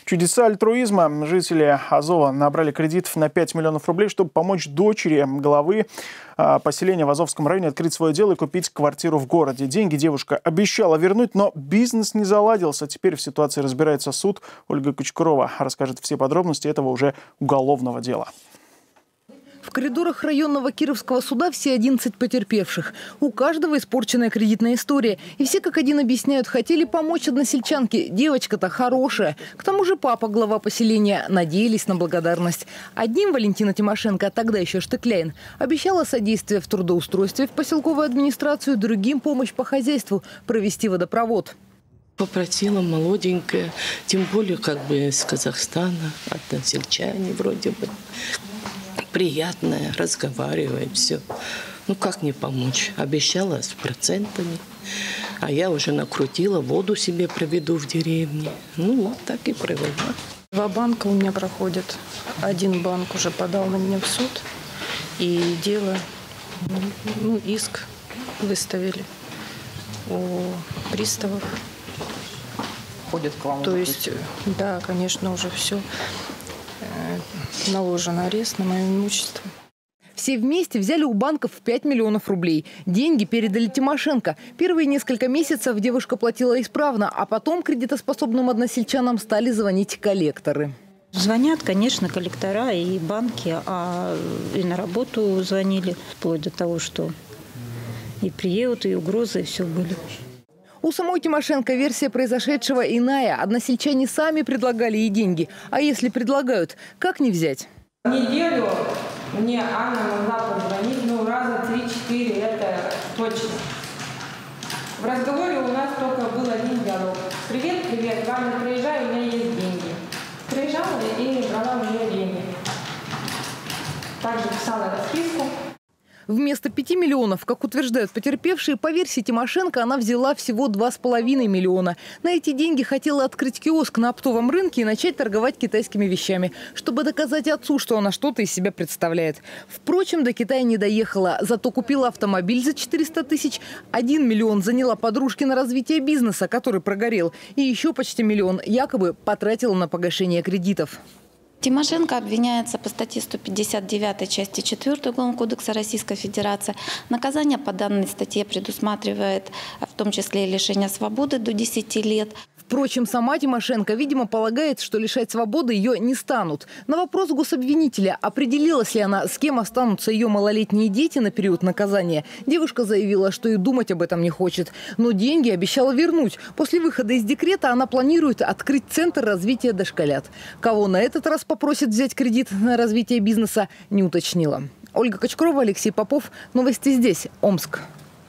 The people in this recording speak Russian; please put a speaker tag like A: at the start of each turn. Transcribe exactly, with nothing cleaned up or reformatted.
A: Чудеса альтруизма. Жители Азова набрали кредитов на пять миллионов рублей, чтобы помочь дочери главы поселения в Азовском районе открыть свое дело и купить квартиру в городе. Деньги девушка обещала вернуть, но бизнес не заладился. Теперь в ситуации разбирается суд. Ольга Кочкурова расскажет все подробности этого уже уголовного дела.
B: В коридорах районного Кировского суда все одиннадцать потерпевших. У каждого испорченная кредитная история. И все как один объясняют, хотели помочь односельчанке. Девочка-то хорошая. К тому же папа, глава поселения, надеялись на благодарность. Одним Валентина Тимошенко, тогда еще Штыкляйн, обещала содействие в трудоустройстве в поселковую администрацию, другим помощь по хозяйству, провести водопровод.
C: Попросила молоденькая, тем более как бы из Казахстана, односельчане вроде бы. Приятная, разговаривает, все. Ну как не помочь? Обещала с процентами. А я уже накрутила, воду себе проведу в деревне. Ну вот так и провела.
D: Два банка у меня проходят. Один банк уже подал на меня в суд. И дело, ну, иск выставили у приставов.
B: Ходят к вам.
D: То есть, да, конечно, уже все. Наложен арест на мое имущество.
B: Все вместе взяли у банков пять миллионов рублей. Деньги передали Тимошенко. Первые несколько месяцев девушка платила исправно, а потом кредитоспособным односельчанам стали звонить коллекторы.
E: Звонят, конечно, коллектора и банки, а и на работу звонили, вплоть до того, что и приедут, и угрозы, и все были.
B: У самой Тимошенко версия произошедшего иная. Односельчане сами предлагали ей деньги. А если предлагают, как не взять?
F: Неделю мне Анна могла позвонить, ну, раза три-четыре, это точно. В разговоре у нас только был один диалог. Привет, привет, Ваня, приезжай, у меня есть деньги. Приезжала и брала у нее деньги. Также писала расписку.
B: Вместо пяти миллионов, как утверждают потерпевшие, по версии Тимошенко она взяла всего два с половиной миллиона. На эти деньги хотела открыть киоск на оптовом рынке и начать торговать китайскими вещами, чтобы доказать отцу, что она что-то из себя представляет. Впрочем, до Китая не доехала, зато купила автомобиль за четыреста тысяч, один миллион заняла подружке на развитие бизнеса, который прогорел, и еще почти миллион якобы потратила на погашение кредитов.
G: Тимошенко обвиняется по статье сто пятьдесят девятой части четвёртой Уголовного кодекса Российской Федерации. Наказание по данной статье предусматривает в том числе и лишение свободы до десяти лет.
B: Впрочем, сама Тимошенко, видимо, полагает, что лишать свободы ее не станут. На вопрос гособвинителя, определилась ли она, с кем останутся ее малолетние дети на период наказания, девушка заявила, что и думать об этом не хочет. Но деньги обещала вернуть. После выхода из декрета она планирует открыть центр развития дошколят. Кого на этот раз попросит взять кредит на развитие бизнеса, не уточнила. Ольга Кочкурова, Алексей Попов. Новости здесь. Омск.